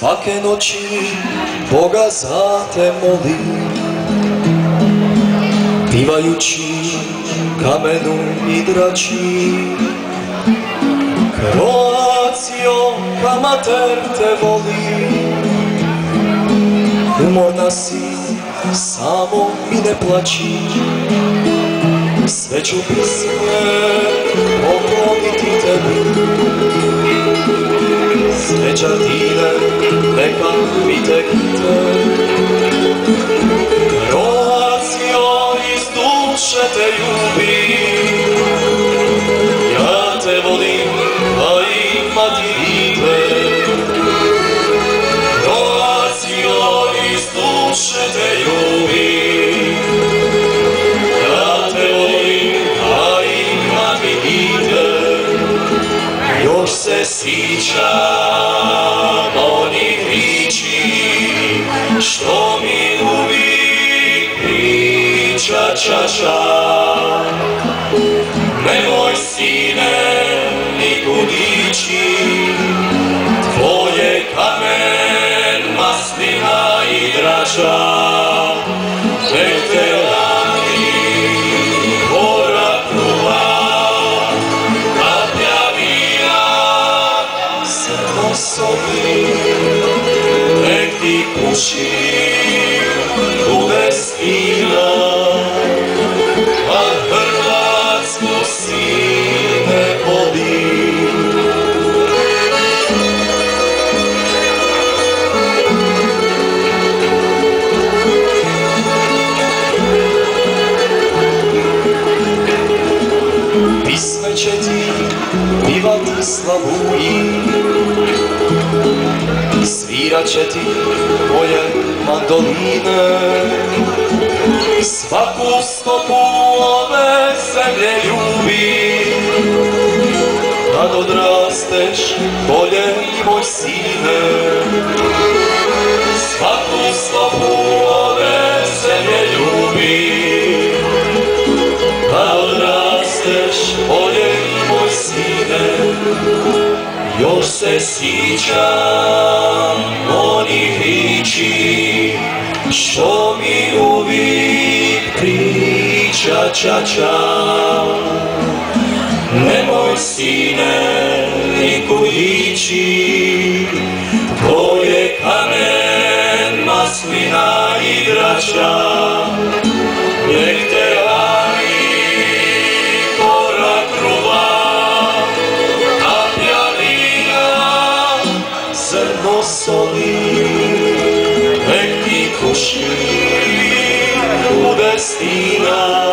Svake noći Boga za te molim, pivajući kamenu i drači. Kroacijo, kamater te volim, umorna si, samo mi ne plaći. Sve ću pisme pokloniti tebi, sve čartine neka mi te kite. Kroacijo, iz duše te ljubim, ja te volim, a imati i te. Kroacijo, iz duše te ljubim, ja te volim, a imati i te. Još se sjećam onih riječi što mi uvijek priča čača. Nemoj sine nikud ići, tvoje kamen, maslina i draža. Nek te lani gora kruva, kaplja vina, srno soli. Nek ti puši bude stina, a Hrvatsku sine vodi. Pisme će ti pivati slavuji, svirat će ti moje mandoline. Svaku stopu ove zemlje ljubi, kad odrasteš bolje moj sine. Svaku stopu ove zemlje ljubi, kad odrasteš bolje moj sine. Još se sjećam onih riječi što mi uvijek priča čača. Nemoj sine nikud ići, tvoje kamen, maslina i draža. Nek te lani gora kruva, kaplja vina, zrno soli. Nek ti kuši bude stina,